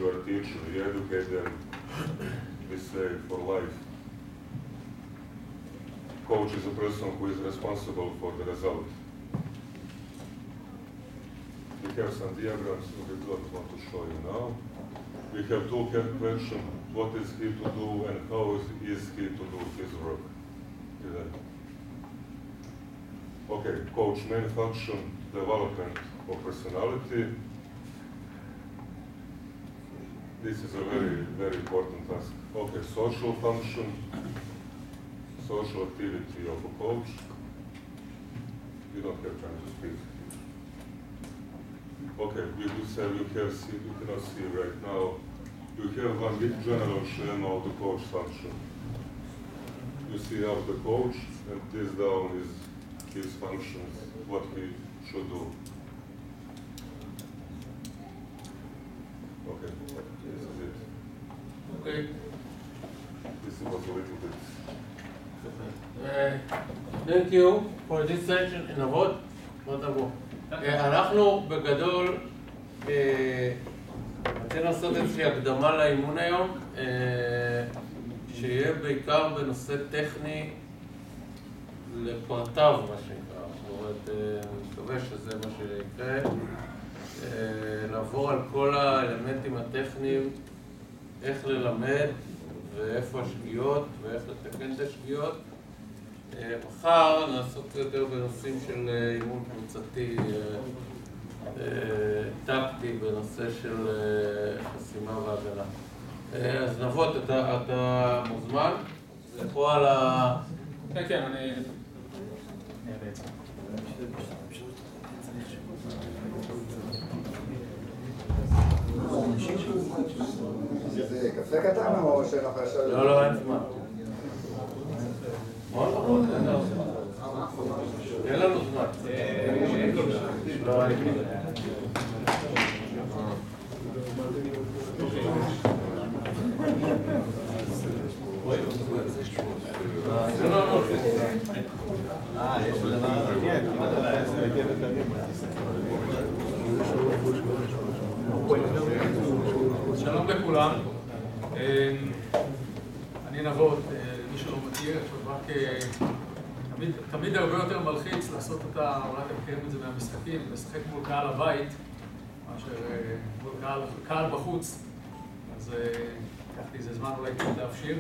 you are a teacher, you educate them, we say, for life. Coach is a person who is responsible for the result. We have some diagrams we don't want to show you now. We have two questions, what is he to do and how is he to do his work. Okay, coach, main function, development of personality. This is a very, very important task. Okay, social function, social activity of a coach. We don't have time to speak. Okay, we will say you cannot see right now. You have one big general schema of the coach function. You see up the coach, and this down is his functions, what he should do. Okay, this is it. Okay. This was a little bit. Thank you for this session in אבות. בוא תבוא. אנחנו בגדול רצינו לעשות איזושהי הקדמה לאימון היום, שיהיה בעיקר בנושא טכני לפרטיו, מה שנקרא. זאת אומרת, אני מקווה שזה מה שיקרה. לעבור על כל האלמנטים הטכניים, איך ללמד ואיפה השגיאות ואיך לתקן את השגיאות. מחר נעסוק יותר בנושאים של אימון קבוצתי, טקטי, בנושא של חסימה והגנה. אז נבות, אתה מוזמן? זה פה על ה... כן, כן, אני... זה קפה קטן או שלך ישר? לא, לא, אין זמן. אין לנו זמן. לא, אני מבין. זה לא לא. יש דבר, כן, כמעט על העץ, שלום לכולם. אני נבות, מי שלא מכיר, תמיד הרבה יותר מלחיץ לעשות אותה, אולי אתם מכירים את זה מהמשחקים, לשחק מול קהל הבית, מאשר מול קהל בחוץ, אז לקחתי איזה זמן אולי כדי להפשיר.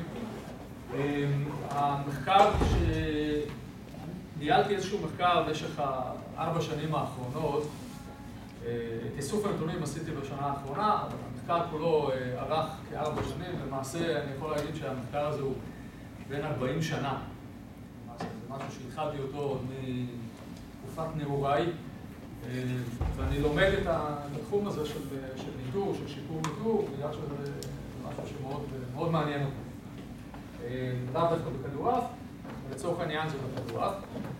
המחקר ניהלתי איזשהו מחקר במשך 4 שנים האחרונות, את איסוף הנתונים עשיתי בשנה האחרונה, אבל המחקר כולו ארך כ4 שנים, למעשה אני יכול להגיד שהמחקר הזה הוא בין 40 שנה. זה משהו שהתחלתי אותו עוד מתקופת נעוריי, ואני לומד את התחום הזה של ניטור, של שיפור ניטור, בגלל שזה משהו שמאוד מעניין אותי. לאו דווקא בכדורעף, ולצורך העניין זה בכדורעף.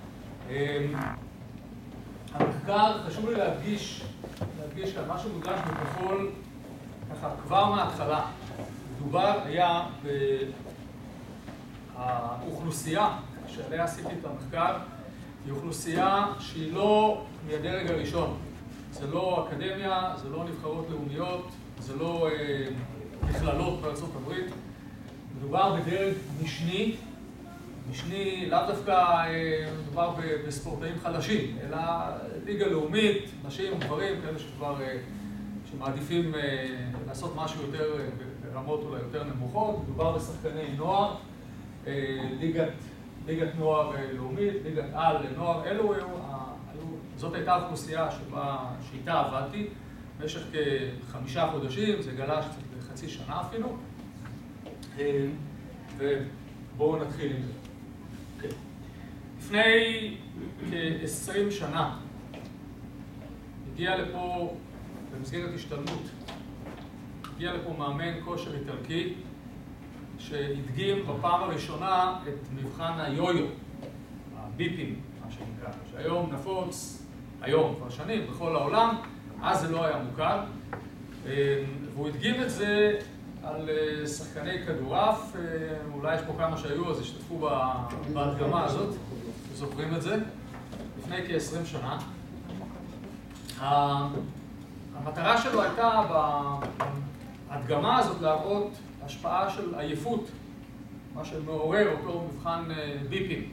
המחקר, חשוב לי להדגיש כאן משהו מודגש בכחול, ככה כבר מההתחלה. מדובר היה באוכלוסייה שעליה עשיתי את המחקר, היא אוכלוסייה שהיא לא מהדרג הראשון. זה לא אקדמיה, זה לא נבחרות לאומיות, זה לא מכללות בארצות הברית. מדובר בדרג משני, לאו דווקא מדובר בספורטאים חדשים, אלא ליגה לאומית, נשים, גברים, כאלה שכבר שמעדיפים לעשות משהו יותר ברמות אולי יותר נמוכות. מדובר בשחקני נוער, ליגת נוער לאומית, ליגת על לנוער. זאת הייתה האוכלוסייה שאיתה עבדתי במשך כ5 חודשים, זה גלש בחצי שנה אפילו. ובואו נתחיל עם זה. לפני כ20 שנה הגיע לפה, במסגרת השתלמות, הגיע לפה מאמן כושר איטלקי שהדגים בפעם הראשונה את מבחן היו-יו, הביפים, מה שנקרא, שהיום נפוץ, היום כבר שנים בכל העולם, אז זה לא היה מוכר, והוא הדגים את זה על שחקני כדורעף, אולי יש פה כמה שהיו, אז השתתפו בהדגמה הזאת, זוכרים את זה, לפני כ20 שנה. המטרה שלו הייתה, בהדגמה הזאת להראות השפעה של עייפות, מה שמעורר אותו מבחן ביפים.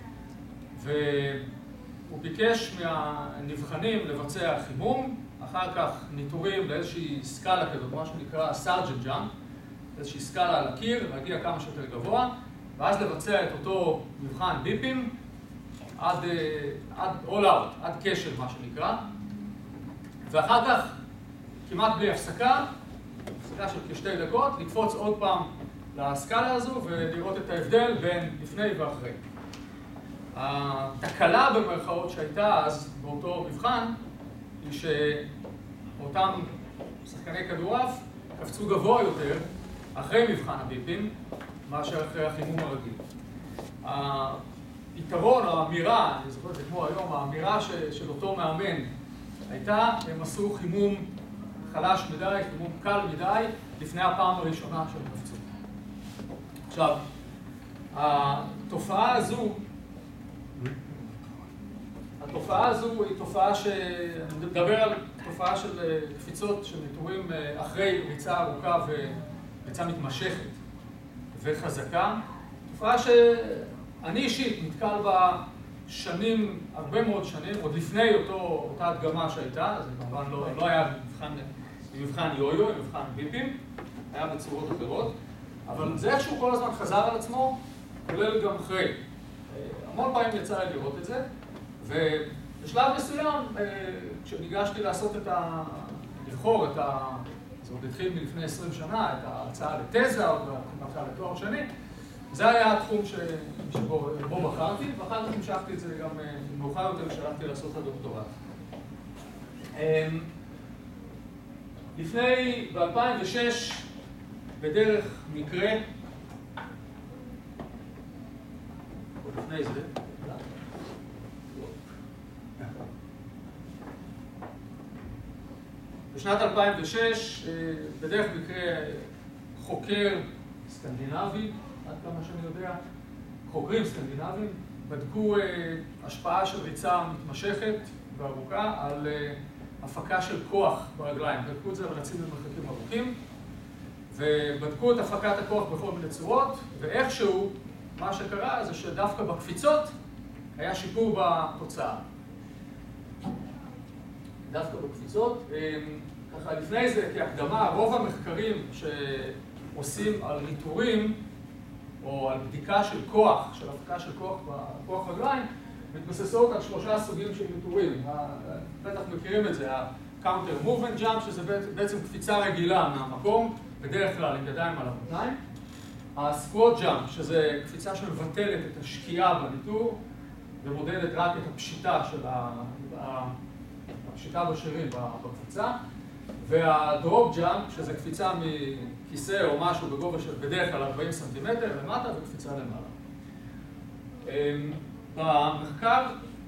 והוא ביקש מהנבחנים לבצע חימום, אחר כך ניטורים לאיזושהי סקאלה כזאת, מה שנקרא סארג'נט ג'אמפ, איזושהי סקאלה על הקיר, להגיע כמה שיותר גבוה, ואז לבצע את אותו מבחן ביפים עד all out, עד כשל מה שנקרא, ואחר כך כמעט בלי הפסקה של כשתי דקות, לקפוץ עוד פעם לסקאלה הזו ולראות את ההבדל בין לפני ואחרי. התקלה במרכאות שהייתה אז באותו מבחן היא שאותם שחקני כדורעף קפצו גבוה יותר אחרי מבחן הביפים מאשר אחרי החימום הרגיל. היתרון, האמירה, אני זוכר את זה כמו היום, האמירה של אותו מאמן הייתה, הם עשו חימום חלש מדי, חימום קל מדי, לפני הפעם הראשונה שהם קפצו. עכשיו, התופעה הזו היא תופעה אני מדבר על תופעה של קפיצות של ניטורים אחרי ריצה ארוכה וריצה מתמשכת וחזקה. תופעה שאני אישית נתקל בה שנים, הרבה מאוד שנים, עוד לפני אותה הדגמה שהייתה, זה כמובן לא היה מבחן יו-יו, מבחן ביפים, היה בצורות אחרות, אבל זה איכשהו כל הזמן חזר על עצמו, כולל גם אחרי. המון פעמים יצא לי לראות את זה, ובשלב מסוים, כשניגשתי לבחור את זה עוד התחיל מלפני 20 שנה, את ההצעה לתזה או ההצעה לתואר שני, זה היה התחום שבו בחרתי, ואחר כך המשכתי את זה גם מאוחר יותר ושלחתי לעשות את הדוקטורט. ב-2006, בדרך מקרה, או לפני זה, בשנת 2006, בדרך מקרה חוקר סקנדינבי, עד כמה שאני יודע, חוקרים סקנדינבים, בדקו השפעה של ריצה מתמשכת וארוכה על הפקה של כוח ברגליים. בדקו את זה ורצים במרחקים ארוכים, ובדקו את הפקת הכוח בכל מיני צורות, ואיכשהו מה שקרה זה שדווקא בקפיצות היה שיפור בתוצאה. דווקא בקפיצות. ככה לפני זה, כהקדמה, רוב המחקרים שעושים על ניטורים, או על בדיקה של כוח, של הפקה של כוח רגליים, מתבססות על 3 סוגים של ניטורים. בטח מכירים את זה, ה-counter movement jump, שזה בעצם קפיצה רגילה מהמקום, בדרך כלל עם ידיים על המותניים. ה-squat jump, שזה קפיצה שמבטלת את השקיעה בניטור, ומודדת רק את הפשיטה של הפשיטה בשרירים בקפיצה. וה-drop jump, שזה קפיצה מכיסא או משהו בגובה של בדרך כלל 40 סנטימטר למטה וקפיצה למעלה. במחקר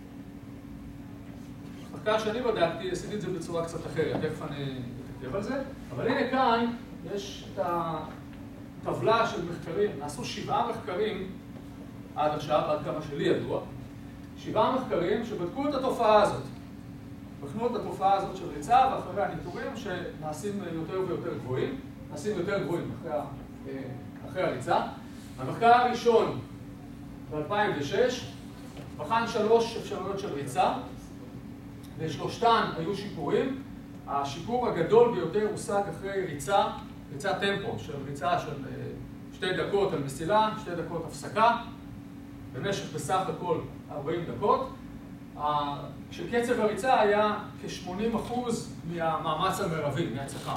שאני בדקתי, עשיתי את זה בצורה קצת אחרת, תכף אני אתעכב על זה, אבל הנה כאן יש את הטבלה של מחקרים, נעשו 7 מחקרים עד עכשיו, עד כמה שלי ידוע, 7 מחקרים שבדקו את התופעה הזאת. בחנו את התופעה הזאת של ריצה ואחרי הניטורים שנעשים יותר ויותר גבוהים, נעשים יותר גבוהים אחרי הריצה. המחקר הראשון ב-2006 בחן 3 אפשרויות של ריצה, ושלושתן היו שיפורים. השיפור הגדול ביותר הושג אחרי ריצת טמפו, ריצה של 2 דקות על מסילה, 2 דקות הפסקה, במשך בסך הכל 40 דקות. כשקצב הריצה היה כ-80% מהמאמץ המרבי, מההצלחה.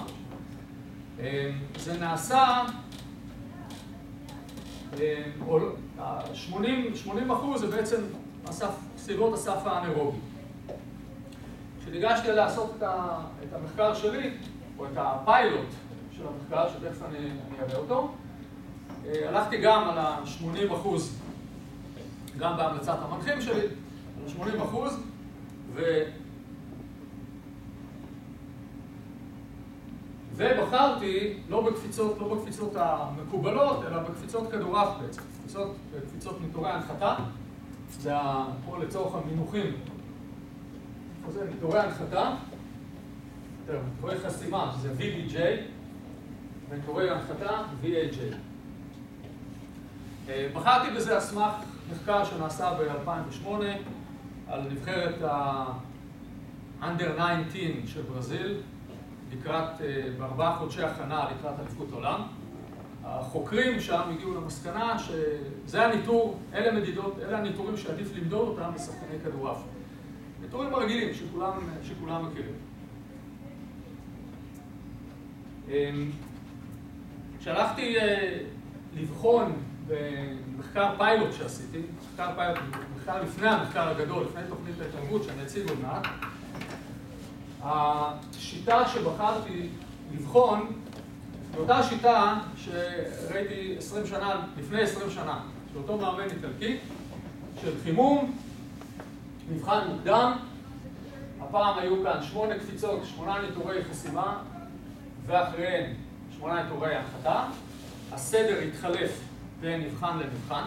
זה נעשה, 80% זה בעצם סביבות הסף האנאירובי. כשניגשתי לעשות את המחקר שלי, או את הפיילוט של המחקר, שתכף אני אראה אותו, הלכתי גם על ה-80%, גם בהמלצת המנחים שלי, על 80%, ובחרתי לא בקפיצות המקובלות, אלא בקפיצות כדורעף בעצם, קפיצות ניטורי הנחתה, זה פה לצורך המינוחים, זה ניטורי הנחתה, ניטורי חסימה, שזה VBJ, ניטורי הנחתה, VHA. בחרתי בזה על סמך מחקר שנעשה ב-2008 על נבחרת ה-Under 19 של ברזיל, בארבעה חודשי הכנה לקראת אליפות עולם. החוקרים שם הגיעו למסקנה שזה הניטור, אלה הניטורים שעדיף למדוד אותם לשחקני כדורעף. ניטורים הרגילים שכולם מכירים. כשהלכתי לבחון במחקר פיילוט שעשיתי, מחקר לפני המחקר הגדול, לפני תוכנית ההתערבות שאני אציג עוד מעט, השיטה שבחרתי לבחון, באותה שיטה שראיתי לפני 20 שנה, של אותו מאמן איטלקי, של חימום, מבחן מוקדם, הפעם היו כאן 8 קפיצות, 8 ניטורי חסימה, ואחריהן 8 ניטורי הנחתה. הסדר התחלף בין מבחן למבחן.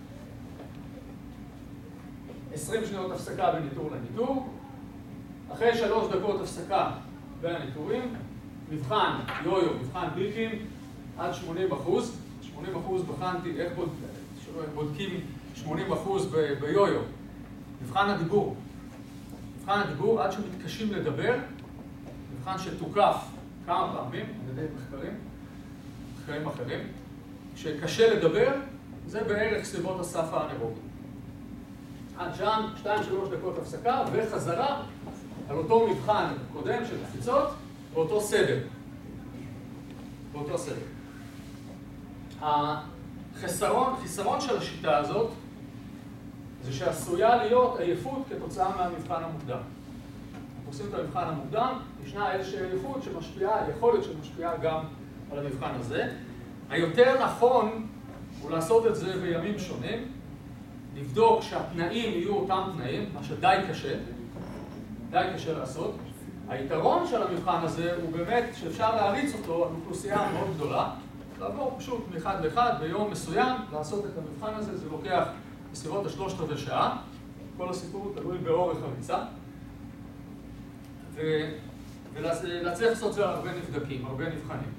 20 שניות הפסקה בין ניטור לניטור. אחרי 3 דקות הפסקה בין הניטורים, מבחן יו-יו, מבחן בילקים, עד 80%. 80% בחנתי איך בודקים 80% ביו-יו. מבחן הדיבור. מבחן הדיבור עד שמתקשים לדבר, מבחן שתוקף כמה פעמים, על ידי מחקרים אחרים. שקשה לדבר, זה בערך סביבות הסף האנאירובי. עד שם, 2-3 דקות הפסקה וחזרה על אותו מבחן קודם של קפיצות, באותו סדר. החיסרון של השיטה הזאת זה שעשויה להיות עייפות כתוצאה מהמבחן המוקדם. אנחנו עושים את המבחן המוקדם, ישנה איזושהי עייפות יכול להיות שמשפיעה גם על המבחן הזה. היותר נכון הוא לעשות את זה בימים שונים, לבדוק שהתנאים יהיו אותם תנאים, מה שדי קשה לעשות. היתרון של המבחן הזה הוא באמת שאפשר להריץ אותו על אוכלוסייה מאוד גדולה, לעבור פשוט מאחד לאחד ביום מסוים, לעשות את המבחן הזה, זה לוקח בסביבות 3/4 שעה, כל הסיפור תלוי באורך הריצה, ולהצליח לעשות זה הרבה נבדקים, הרבה נבחנים.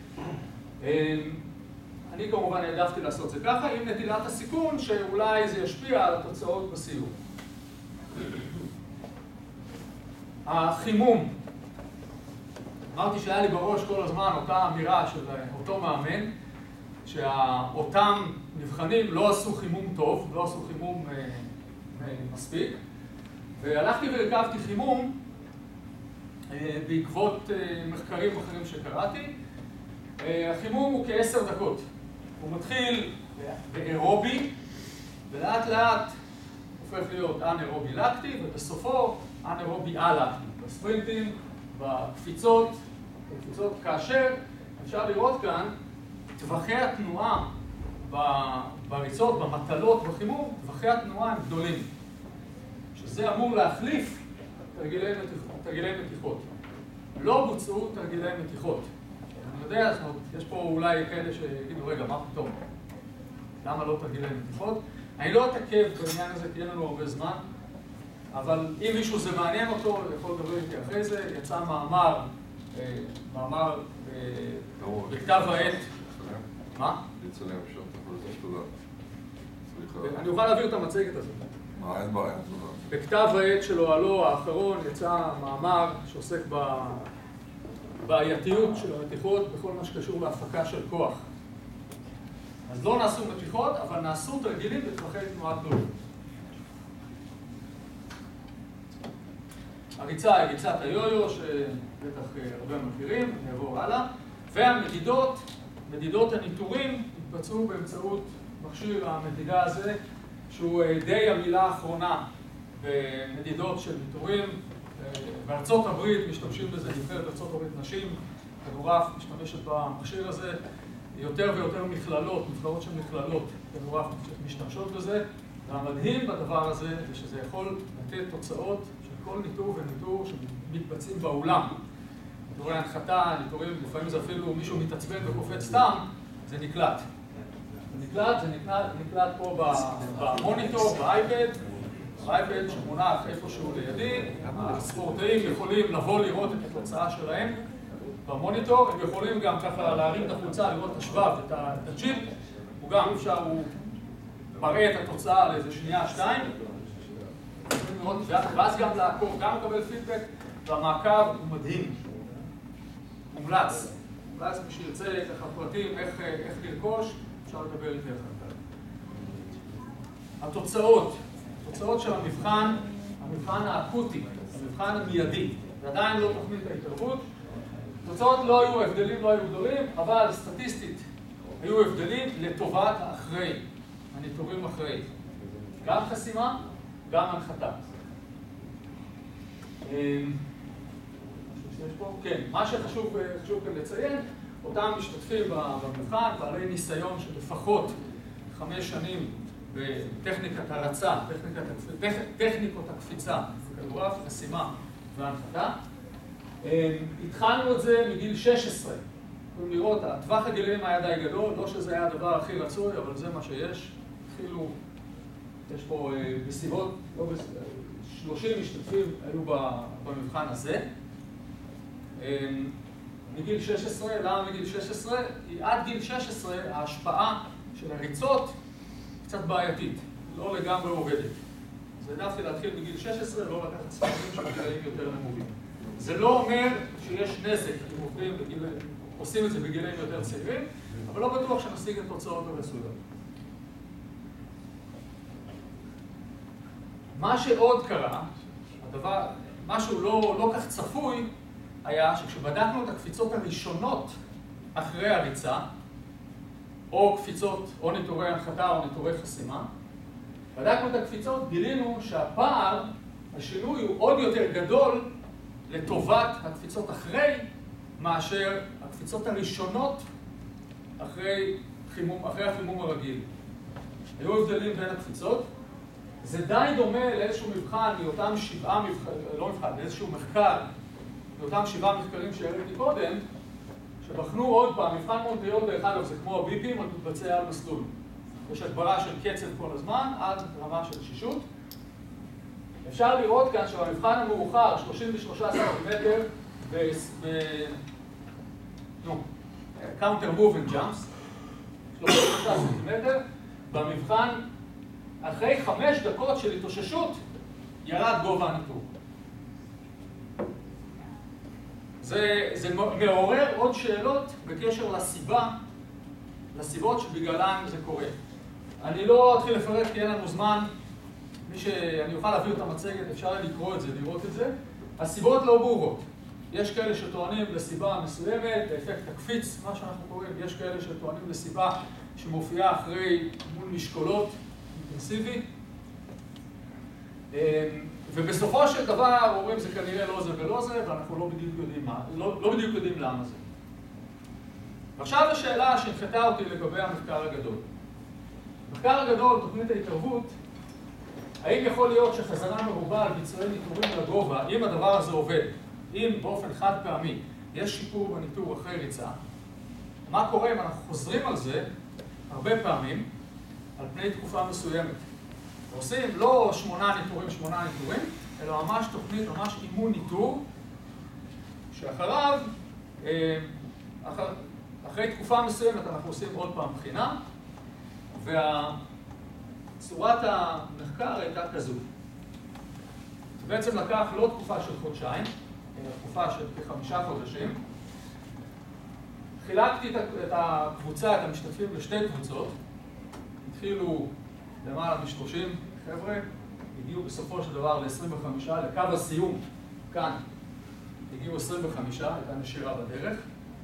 אני כמובן העדפתי לעשות זה ככה, עם נטילת הסיכון שאולי זה ישפיע על התוצאות בסיום. החימום. אמרתי שהיה לי בראש כל הזמן אותה אמירה של אותו מאמן, שאותם נבחנים לא עשו חימום טוב, לא עשו חימום מספיק, והלכתי והרכבתי חימום בעקבות מחקרים אחרים שקראתי. החימום הוא כ10 דקות. הוא מתחיל באירובי, ולאט לאט הופך להיות אנאירובי לקטי, ובסופו אנאירובי א-לקטי. בספרינטים, בקפיצות, כאשר אפשר לראות כאן טווחי התנועה בריצות, במטלות, בחימום, טווחי התנועה הם גדולים. שזה אמור להחליף תרגילי מתיחות. לא בוצעו תרגילי מתיחות. אני יודע, יש פה אולי כאלה שיגידו, רגע, מה פתאום? למה לא תרגילי מתיחות? אני לא אתעכב בעניין הזה, כי אין לנו הרבה זמן, אבל אם מישהו זה מעניין אותו, יכול לדבר איתי אחרי זה. יצא מאמר בכתב העת. מה? לצלם אפשר, אתה יכול לתת תודה. אני אוכל להעביר את המצגת הזאת. אין בעיה, תודה. בכתב העת של אוהלו האחרון יצא מאמר שעוסק בעייתיות של המתיחות בכל מה שקשור להפקה של כוח. אז לא נעשו מתיחות, אבל נעשו תרגילים בטווחי תנועה גדולים. הריצה היא ריצת היו-יו, שבטח הרבה מכירים, אני אעבור הלאה. והמדידות הניטורים התבצעו באמצעות מכשיר המדידה הזה, שהוא די המילה האחרונה במדידות של ניטורים. בארצות הברית משתמשים בזה, נבחרת ארצות הברית נשים, כדורעף משתמשת במכשיר הזה, יותר ויותר נבחרות של מכללות כדורעף משתמשות בזה, והמדהים בדבר הזה זה שזה יכול לתת תוצאות של כל ניטור וניטור שמתבצעים באולם. ניטורי הנחתה, ניטורים, לפעמים זה אפילו מישהו מתעצבן וקופץ סתם, זה נקלט. זה נקלט פה במוניטור, באייפד, שמונח איפשהו לידי. הספורטאים יכולים לבוא לראות את התוצאה שלהם, במוניטור, הם יכולים גם ככה להרים את החולצה, לראות את השבב, את הצ'יפ, הוא גם אפשר, הוא מראה את התוצאה על איזה שנייה, שתיים, ואז גם לעקוב, גם לקבל פידבק, והמעקב הוא מדהים, מומלץ. מומלץ מי שירצה ככה פרטים איך לרכוש, אפשר לקבל יותר חלקה. התוצאות של המבחן האקוטי, המבחן המיידי, זה עדיין לא תוכנית ההתערבות. התוצאות לא היו הבדלים, לא היו גדולים, אבל סטטיסטית היו הבדלים לטובת האחרי, הניטורים אחרי. גם חסימה, גם הנחתה. כן, מה שחשוב כאן לציין, אותם משתתפים במבחן, בעלי ניסיון של לפחות 5 שנים בטכניקת הרצה, טכניקות הקפיצה, כדורעף, חסימה והנחתה. התחלנו את זה מגיל 16. יכולים לראות, הטווח הגילאים היה די גדול, לא שזה היה הדבר הכי רצוי, אבל זה מה שיש. התחילו, יש פה בסביבות, 30 משתתפים היו במבחן הזה. מגיל 16, למה מגיל 16? כי עד גיל 16 ההשפעה של הריצות קצת בעייתית, לא לגמרי עובדת. אז העדפתי להתחיל בגיל 16, לא לקחת ספרים של גילאים יותר נמוכים. זה לא אומר שיש נזק אם עושים את זה בגילאים יותר צעירים, אבל לא בטוח שנשיג את תוצאות הרצויות. מה שעוד קרה, משהו לא כך צפוי, היה שכשבדקנו את הקפיצות הראשונות אחרי הריצה, או קפיצות, או ניטורי הנחתה או ניטורי חסימה, בדקנו את הקפיצות, גילינו שהפער, השינוי הוא עוד יותר גדול לטובת הקפיצות אחרי, מאשר הקפיצות הראשונות אחרי החימום הרגיל. היו הבדלים בין הקפיצות. זה די דומה לאיזשהו מבחן מאותם 7 לאיזשהו מחקר, מאותם 7 מחקרים שהראיתי קודם, שבחנו עוד פעם, מבחן מונטריאול דרך אגב, זה כמו הביפים, רק מתבצע על מסלול. יש הגברה של קצב כל הזמן, עד רמה של שישות. אפשר לראות כאן שבמבחן המאוחר, 33 סנטימטר, counter moving jumps, 33 סנטימטר, במבחן, אחרי 5 דקות של התאוששות, ירד גובה הניטור. זה מעורר עוד שאלות בקשר לסיבות שבגללן זה קורה. אני לא אתחיל לפרט כי אין לנו זמן, אני אוכל להביא את המצגת, אפשר לקרוא את זה, לראות את זה. הסיבות לא ברורות. יש כאלה שטוענים לסיבה מסוימת, לאפקט הקפיץ, מה שאנחנו קוראים, יש כאלה שטוענים לסיבה שמופיעה אחרי מול משקולות אינטנסיבי. ובסופו של דבר אומרים זה כנראה לא זה ולא זה, ואנחנו לא בדיוק יודעים למה זה. ועכשיו השאלה שהנחתה אותי לגבי המחקר הגדול. המחקר הגדול, תוכנית ההתערבות, האם יכול להיות שחזרה מרובה על ביצועי ניטורים לגובה, אם הדבר הזה עובד, אם באופן חד פעמי יש שיפור בניטור אחרי ריצה, מה קורה אם אנחנו חוזרים על זה הרבה פעמים על פני תקופה מסוימת? עושים לא 8 ניטורים, אלא ממש תוכנית, ממש אימון ניטור, שאחריו, אחרי תקופה מסוימת אנחנו עושים עוד פעם בחינה, וצורת המחקר הייתה כזו. בעצם לקח לא תקופה של חודשיים, אלא תקופה של כ5 חודשים. חילקתי את הקבוצה, את המשתתפים לשתי קבוצות. התחילו למעלה מ-30 חבר'ה, הגיעו בסופו של דבר ל-25, לקו הסיום, כאן, הגיעו 25, הייתה נשירה בדרך.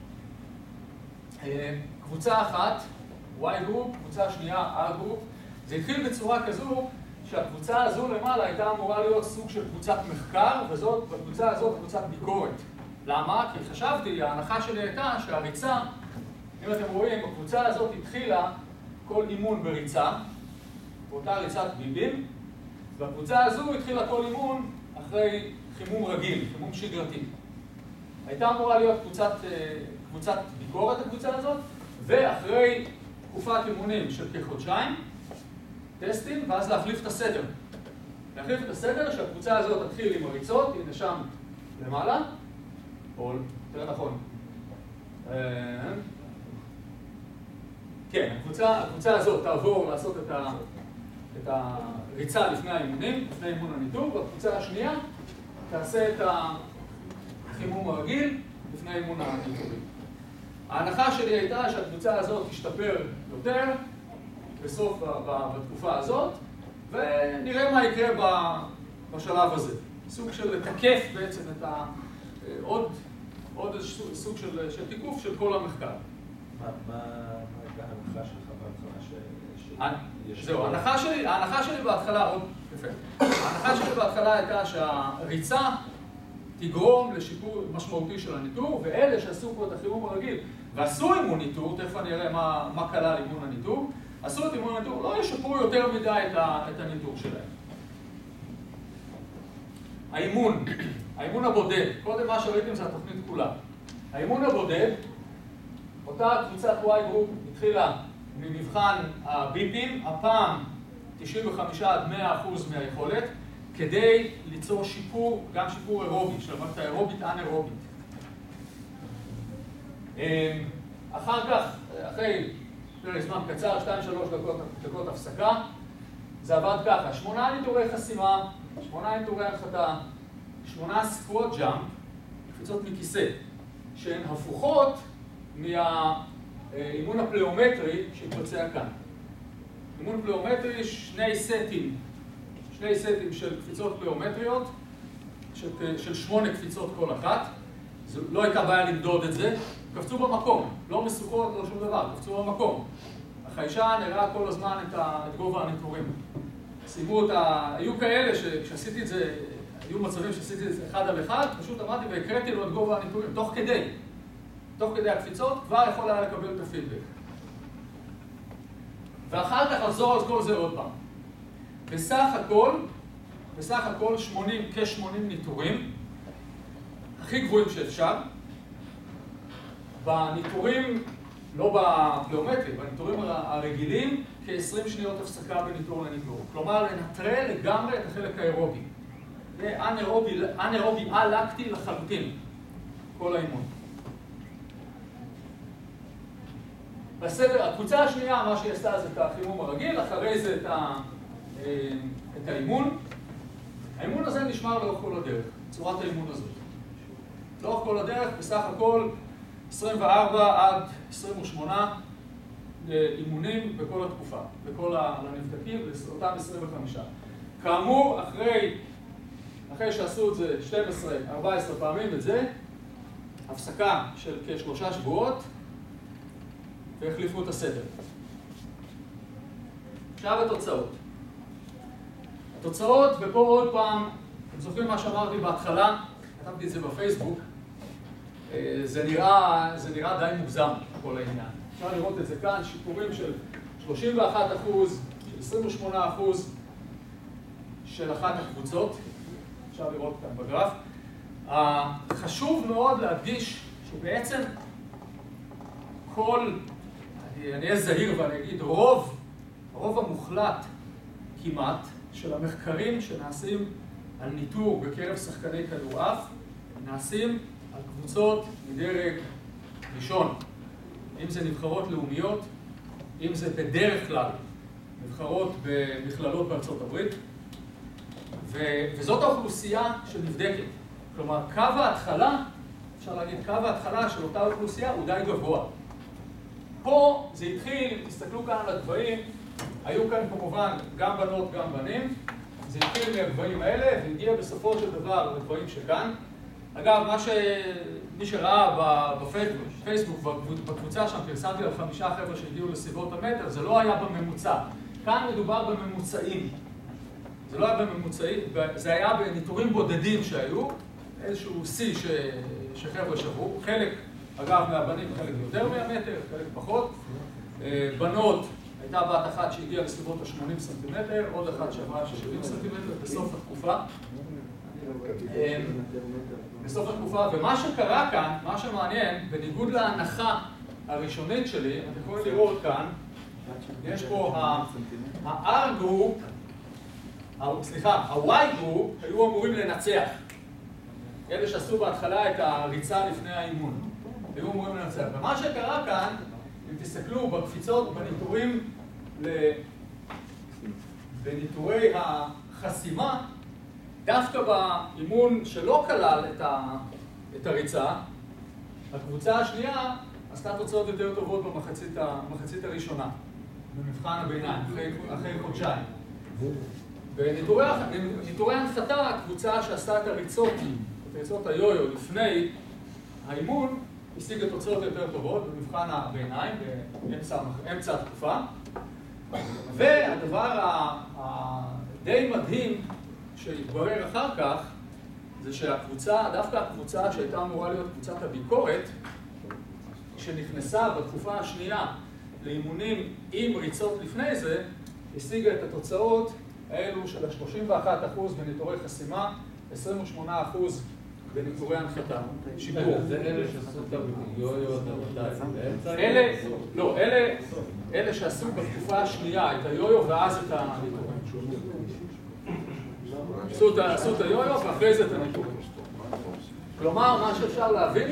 קבוצה אחת, Y גרופ, קבוצה שנייה, R גרופ. זה התחיל בצורה כזו שהקבוצה הזו למעלה הייתה אמורה להיות סוג של קבוצת מחקר, ובקבוצה הזאת קבוצת ביקורת. למה? כי חשבתי, ההנחה שלי הייתה שהריצה, אם אתם רואים, הקבוצה הזאת התחילה כל אימון בריצה, באותה ריצת ביבים, והקבוצה הזו התחילה כל אימון אחרי חימום רגיל, חימום שגרתי. הייתה אמורה להיות קבוצת ביקורת הקבוצה הזאת, ואחרי תקופת אימונים של כחודשיים, טסטים, ואז להחליף את הסדר. להחליף את הסדר שהקבוצה הזאת תתחיל עם הריצות, הנה שם למעלה, או יותר נכון, כן, הקבוצה הזאת תעבור לעשות את הריצה לפני האימונים, לפני אימון הניטור, והקבוצה השנייה תעשה את החימום הרגיל לפני אימון הניטורים. ההנחה שלי הייתה שהקבוצה הזאת תשתפר יותר בתקופה הזאת, ונראה מה יקרה בשלב הזה. סוג של לתקף בעצם את עוד איזשהו סוג של תיקוף של כל המחקר. מה הייתה ההנחה שלך בהתחלה? זהו, ההנחה שלי בהתחלה, עוד יפה. ההנחה שלי בהתחלה הייתה שהריצה תגרום לשיפור משמעותי של הניטור, ואלה שעשו פה את החימום הרגיל ועשו אימון ניטור, תכף אני אראה מה כלל אימון הניטור, עשו את אימון הניטור, לא ישפרו יותר מדי את הניטור שלהם. האימון הבודד, קודם מה שראיתם זה התוכנית כולה. האימון הבודד, אותה קבוצת Y-Group התחילה ממבחן הביפים, הפעם 95-100% מהיכולת, כדי ליצור שיפור, גם שיפור אירובי, של המערכת האירובית אנאירובית. אחר כך, אחרי זמן קצר, 2-3 דקות הפסקה, זה עבד ככה, 8 ניטורי חסימה, 8 ניטורי הנחתה, 8 סקווט ג'אמפ, קפיצות מכיסא, שהן הפוכות מהאימון הפלאומטרי שהתבצע כאן. אימון פלאומטרי, שני סטים של קפיצות פלאומטריות, של 8 קפיצות כל אחת. לא הייתה בעיה למדוד את זה, קפצו במקום, לא מסוכות, לא שום דבר, קפצו במקום. החיישן הראה כל הזמן את גובה הניטורים. סיימו היו כאלה שכשעשיתי את זה, היו מצבים שעשיתי את זה 1 על 1, פשוט עמדתי והקראתי לו את גובה הניטורים, תוך כדי הקפיצות, כבר יכול היה לקבל את הפידבק. ואחר כך לחזור על כל זה עוד פעם. בסך הכל כ-80 ניטורים, הכי גבוהים שאפשר, בניטורים, לא בפלאומטרי, בניטורים הרגילים, כ-20 שניות הפסקה בניטור לניטור. כלומר, לנטרל לגמרי את החלק האירובי. זה אנאירובי אלקטי לחלוטין, כל האימון. בסדר, הקבוצה השנייה, מה שהיא עשתה זה את החימום הרגיל, אחרי זה את האימון. האימון הזה נשמר לאורך כל הדרך, צורת האימון הזאת. לאורך כל הדרך, בסך הכל 24 עד 28 אימונים בכל התקופה, בכל הנבדקים, אותם 25. כאמור, אחרי שעשו את זה 12-14 פעמים את זה, הפסקה של כ3 שבועות, והחליפו את הסדר. עכשיו התוצאות, ופה עוד פעם, אתם זוכרים מה שאמרתי בהתחלה, כתבתי את זה בפייסבוק, זה נראה די מוגזם, כל העניין. אפשר לראות את זה כאן, שיפורים של 31%, של 28% של אחת הקבוצות, אפשר לראות כאן בגרף. חשוב מאוד להדגיש שבעצם אני אהיה זהיר ואני אגיד, הרוב המוחלט כמעט של המחקרים שנעשים על ניטור בקרב שחקני כדורעף, נעשים על קבוצות מדרג ראשון. אם זה נבחרות לאומיות, אם זה בדרך כלל נבחרות במכללות בארצות הברית, וזאת האוכלוסייה שנבדקת. כלומר, קו ההתחלה, אפשר להגיד, קו ההתחלה של אותה אוכלוסייה הוא די גבוה. פה זה התחיל, תסתכלו כאן על הגבהים, היו כאן כמובן גם בנות, גם בנים, זה התחיל מהגבהים האלה, והגיע בסופו של דבר לגבהים שכאן. אגב, מי שראה בפייסבוק, בקבוצה שם, פרסמתי על 5 חבר'ה שהגיעו לסביבות המטר, זה לא היה בממוצע. כאן מדובר בממוצעים. זה לא היה בממוצעים, זה היה בניטורים בודדים שהיו, איזשהו שיא שחבר'ה שברו. חלק, אגב, מהבנים, חלק יותר מהמטר, חלק פחות. בנות, הייתה בת אחת שהגיעה לסביבות ה-80 סנטימטר, עוד אחת שעברה 70 סנטימטר בסוף התקופה. ומה שקרה כאן, מה שמעניין, בניגוד להנחה הראשונית שלי, אתם יכולים לראות כאן, יש פה ה-R גרופ, ה-Y גרופ, היו אמורים לנצח. אלה שעשו בהתחלה את הריצה לפני האימון. היו אמורים לנצח. ומה שקרה כאן, אם תסתכלו בקפיצות, בניטורי החסימה, דווקא באימון שלא כלל את הריצה, הקבוצה השנייה עשתה תוצאות יותר טובות במחצית הראשונה, במבחן הביניים, אחרי חודשיים. בניטורי ההנחתה, הקבוצה שעשתה את הריצות היו-יו לפני האימון, השיגה תוצאות יותר טובות במבחן הביניים, באמצע התקופה. והדבר הדי מדהים שהתברר אחר כך, זה דווקא הקבוצה שהייתה אמורה להיות קבוצת הביקורת, שנכנסה בתקופה השנייה לאימונים עם ריצות לפני זה, השיגה את התוצאות האלו של 31% בניטורי חסימה, 28% בניטורי הנחתה. שיפור. זה אלה שעשו את היו-יו באמצע? לא, אלה שעשו בתקופה השנייה את היו-יו ואז את הניטורים. עשו את היו-יו ואחרי זה את הניטורים. כלומר, מה שאפשר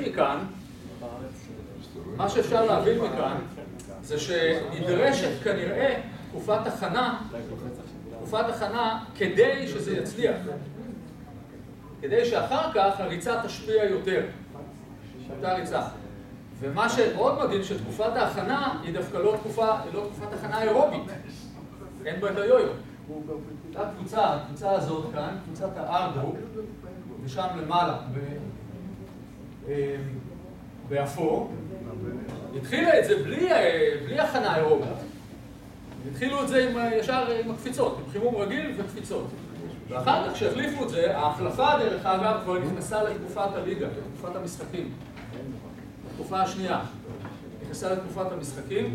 להבין מכאן, זה שנדרשת כנראה תקופת הכנה כדי שזה יצליח. כדי שאחר כך הריצה תשפיע יותר. אותה ריצה. ומה שעוד מדהים שתקופת ההכנה היא דווקא לא תקופת הכנה אירובית. אין בה את היו-יו. הקבוצה הזאת כאן, קבוצת הארדו, ושם למעלה, באפור, התחילה את זה בלי הכנה אירובית. התחילו את זה ישר עם הקפיצות, עם חימום רגיל וקפיצות. ואחר כך כשהחליפו את זה, ההחלפה דרך אגב כבר נכנסה לתקופת הליגה, לתקופת המשחקים. לתקופה השנייה. נכנסה לתקופת המשחקים.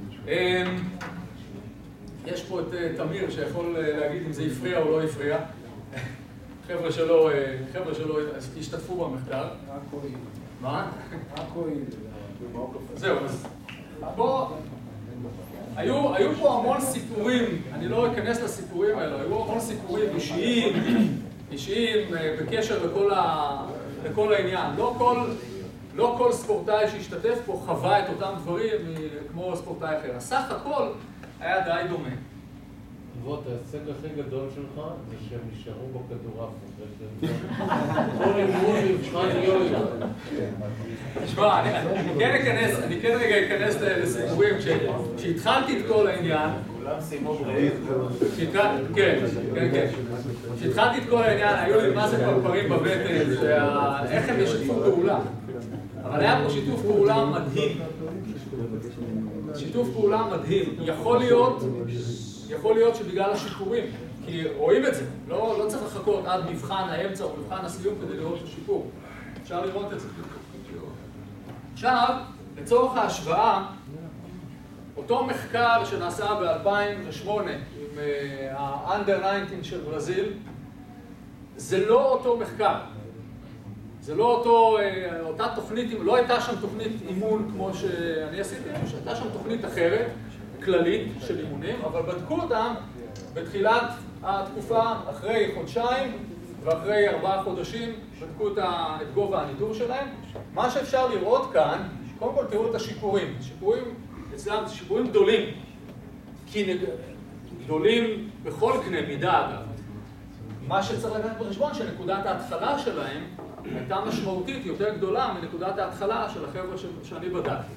יש פה את תמיר שיכול להגיד אם זה הפריע או לא הפריע. חבר'ה שלו השתתפו במחקר. מה? זהו, אז בוא... היו פה המון סיפורים, אני לא אכנס לסיפורים האלו, היו המון סיפורים אישיים בקשר לכל העניין. לא כל ספורטאי שהשתתף פה חווה את אותם דברים כמו ספורטאי אחר. הסך הכל היה די דומה. ההישג הכי גדול שלך זה שהם נשארו בכדורעף. כל אימון מבחן יו-יו. תשמע, אני כן רגע אכנס לסיפורים. כשהתחלתי את כל העניין... כולם סיימו בריאות. כן. כשהתחלתי את כל העניין, היו לי מה זה פרפרים בבטן, איך הם ישתפו פעולה. אבל היה פה שיתוף פעולה מדהים. שיתוף פעולה מדהים. יכול להיות שבגלל השיפורים, כי רואים את זה, לא צריך לחכות עד מבחן האמצע או מבחן הסיום כדי לראות את השיפור. אפשר לראות את זה. עכשיו, לצורך ההשוואה, אותו מחקר שנעשה ב-2008 עם ה-Under 19 של ברזיל, זה לא אותו מחקר. זה לא אותה תוכנית, לא הייתה שם תוכנית אימון כמו שאני עשיתי, שהייתה שם תוכנית אחרת, כללית של אימונים, אבל בדקו אותם בתחילת התקופה, אחרי חודשיים ואחרי 4 חודשים, בדקו את גובה הניטור שלהם. מה שאפשר לראות כאן, קודם כל תראו את השיפורים. שיפורים אצלם זה שיפורים גדולים, גדולים בכל קנה מידה אגב. מה שצריך לקחת בחשבון שנקודת ההתחלה שלהם הייתה משמעותית יותר גדולה מנקודת ההתחלה של החבר'ה שאני בדקתי.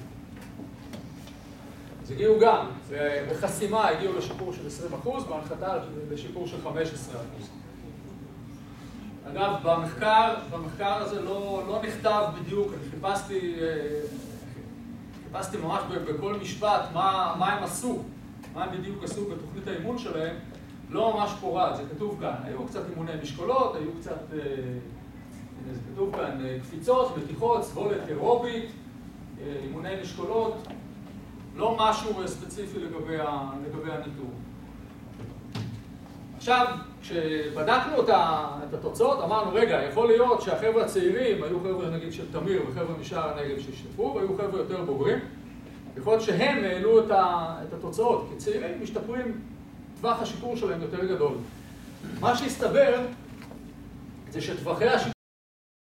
אז הגיעו גם, בחסימה הגיעו לשיפור של 20%, בהנחתה לשיפור של 15%. אגב, במחקר הזה לא נכתב בדיוק, אני חיפשתי ממש בכל משפט מה הם עשו, מה הם בדיוק עשו בתוכנית האימון שלהם, לא ממש פורט, זה כתוב כאן. היו קצת אימוני משקולות, היו קצת, זה כתוב כאן, קפיצות, מתיחות, סבולת אירובית, אימוני משקולות, לא משהו ספציפי לגבי הניטור. עכשיו, כשבדקנו את התוצאות, אמרנו, רגע, יכול להיות שהחבר'ה הצעירים, היו חבר'ה נגיד של תמיר וחבר'ה משער הנגב שהשתתפו, והיו חבר'ה יותר בוגרים, יכול להיות שהם העלו את התוצאות, כי צעירים משתפרים, טווח השיפור שלהם יותר גדול. מה שהסתבר זה שטווחי השיפור